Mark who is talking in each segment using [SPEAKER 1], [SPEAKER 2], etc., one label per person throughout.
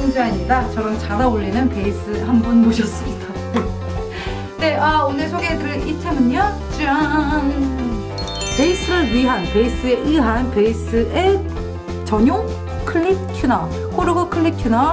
[SPEAKER 1] 김수아입니다. 저랑 잘 어울리는 베이스 한 분 모셨습니다. 네, 오늘 소개해드릴 이템은요, 짠! 베이스를 위한, 베이스에 의한, 베이스의 전용 클립 튜너, 코르고 클립 튜너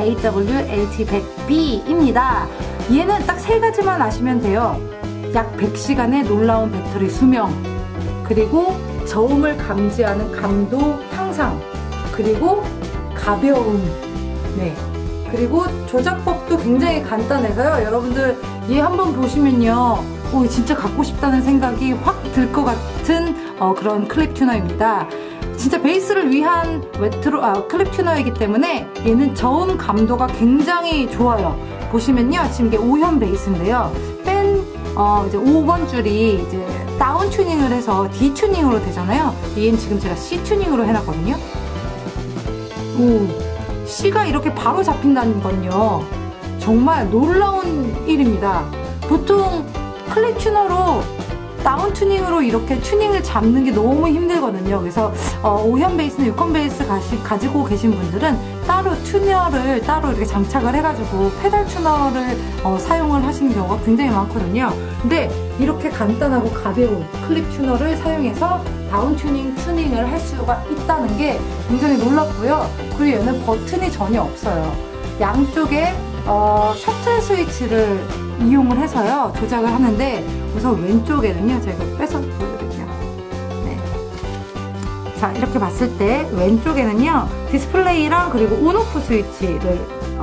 [SPEAKER 1] AW-AT100B입니다. 얘는 딱 세 가지만 아시면 돼요. 약 100시간의 놀라운 배터리 수명, 그리고 저음을 감지하는 감도 향상, 그리고 가벼움, 네, 그리고 조작법도 굉장히 간단해서요. 여러분들 얘 한번 보시면요, 오, 진짜 갖고 싶다는 생각이 확 들 것 같은 그런 클립 튜너입니다. 진짜 베이스를 위한 클립 튜너이기 때문에 얘는 저음 감도가 굉장히 좋아요. 보시면요, 지금 이게 5현 베이스인데요. 이제 5번 줄이 이제 다운 튜닝을 해서 D 튜닝으로 되잖아요. 얘는 지금 제가 C 튜닝으로 해놨거든요. 오, C가 이렇게 바로 잡힌다는 건요, 정말 놀라운 일입니다. 보통 클립 튜너로 다운 튜닝으로 이렇게 튜닝을 잡는 게 너무 힘들거든요. 그래서 5현 베이스나 6현 베이스 가지고 계신 분들은 따로 튜너를 따로 이렇게 장착을 해가지고 페달 튜너를 사용을 하시는 경우가 굉장히 많거든요. 근데 이렇게 간단하고 가벼운 클립 튜너를 사용해서 다운 튜닝을 할 수가 있다는 게 굉장히 놀랍고요. 그리고 얘는 버튼이 전혀 없어요. 양쪽에 셔틀 스위치를 이용을 해서요, 조작을 하는데, 우선 왼쪽에는요, 제가 이거 빼서 보여드릴게요. 네. 자, 이렇게 봤을 때 왼쪽에는요, 디스플레이랑 그리고 온오프 스위치를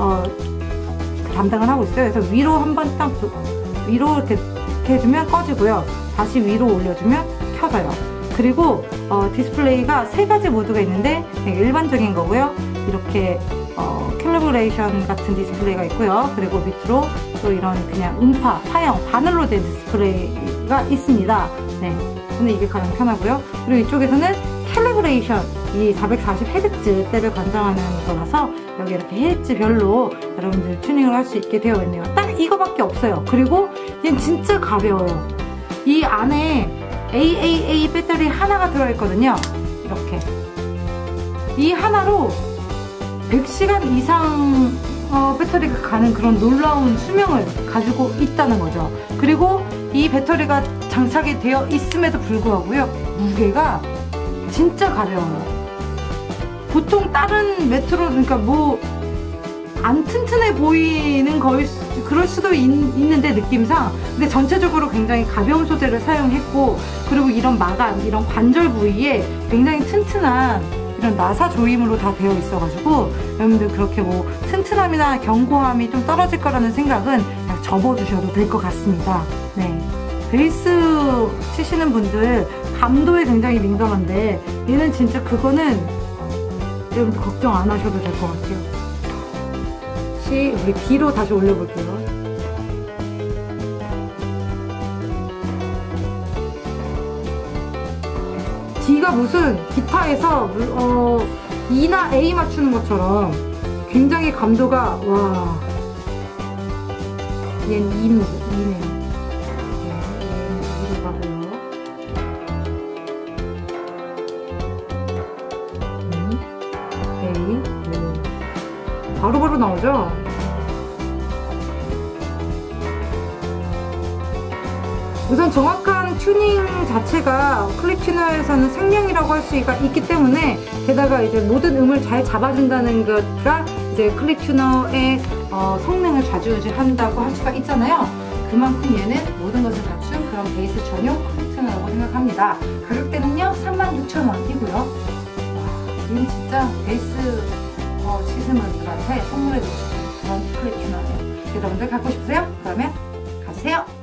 [SPEAKER 1] 담당을 하고 있어요. 그래서 위로 한번 딱 위로 이렇게 해주면 꺼지고요, 다시 위로 올려주면 켜져요. 그리고 디스플레이가 세 가지 모드가 있는데, 일반적인 거고요, 이렇게 캘리브레이션 같은 디스플레이가 있고요. 그리고 밑으로 또 이런 그냥 음파, 파형, 바늘로 된 디스플레이가 있습니다. 네, 저는 이게 가장 편하고요. 그리고 이쪽에서는 캘리브레이션, 이 440Hz 대를 관장하는 거라서 여기 이렇게 Hz별로 여러분들 튜닝을 할 수 있게 되어 있네요. 딱 이거밖에 없어요. 그리고 얘는 진짜 가벼워요. 이 안에 AAA 배터리 하나가 들어있거든요. 이렇게 이 하나로 100시간 이상 배터리가 가는 그런 놀라운 수명을 가지고 있다는 거죠. 그리고 이 배터리가 장착이 되어 있음에도 불구하고요, 무게가 진짜 가벼워요. 보통 다른 메트로, 그러니까 뭐 안 튼튼해 보이는 그럴 수도 있는데, 느낌상. 근데 전체적으로 굉장히 가벼운 소재를 사용했고, 그리고 이런 마감, 이런 관절 부위에 굉장히 튼튼한 이런 나사 조임으로 다 되어 있어가지고, 여러분들 그렇게 뭐 튼튼함이나 견고함이 좀 떨어질 거라는 생각은 그냥 접어주셔도 될 것 같습니다. 네, 베이스 치시는 분들 감도에 굉장히 민감한데, 얘는 진짜 그거는 여러분 걱정 안 하셔도 될 것 같아요. 우리 D로 다시 올려볼게요. D가 무슨 기타에서 E나 A 맞추는 것처럼 굉장히 감도가, 와, 얘는 E네요. 네, 얘는 E로 가고요. A, 바로바로 나오죠? 우선 정확한 튜닝 자체가 클립 튜너에서는 생명이라고 할 수가 있기 때문에, 게다가 이제 모든 음을 잘 잡아준다는 것가 이제 클립 튜너의 성능을 좌지우지한다고 할 수가 있잖아요. 그만큼 얘는 모든 것을 갖춘 그런 베이스 전용 클립 튜너라고 생각합니다. 가격대는요, 36,000원이고요. 와, 얘는 진짜 베이스 치시는 분들한테 선물해주고 싶은 그런 클립 튜너예요. 여러분들 갖고 싶으세요? 그러면 가지세요!